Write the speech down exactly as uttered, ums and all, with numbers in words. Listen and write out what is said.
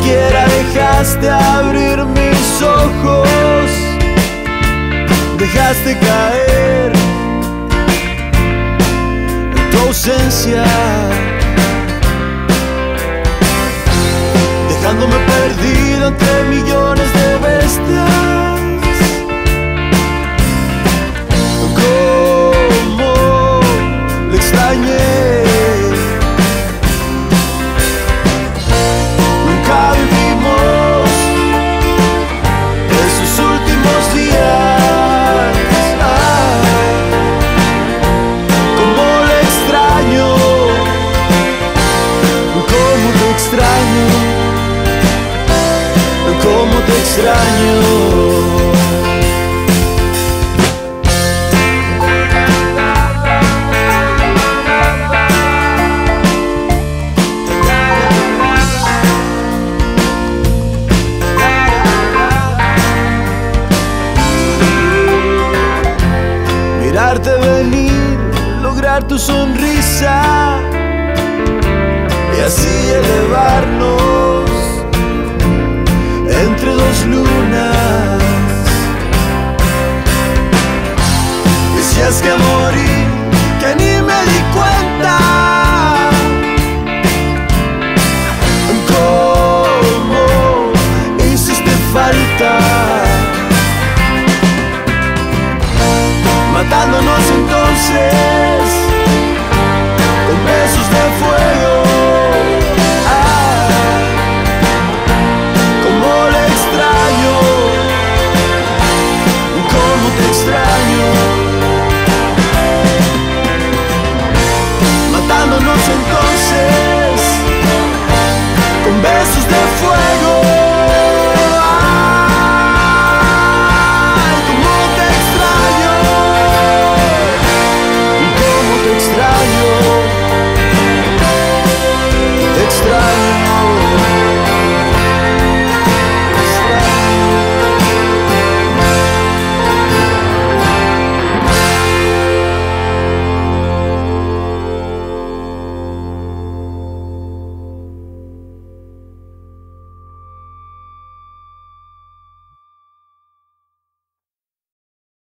siquiera dejaste abrir mis ojos, dejaste caer en tu ausencia, dejándome perdido entre millones de bestias. Cómo le extrañé. Nunca vivimos esos últimos días. Ah, cómo le extraño, cómo te extraño, cómo te extraño. Mirarte venir, lograr tu sonrisa,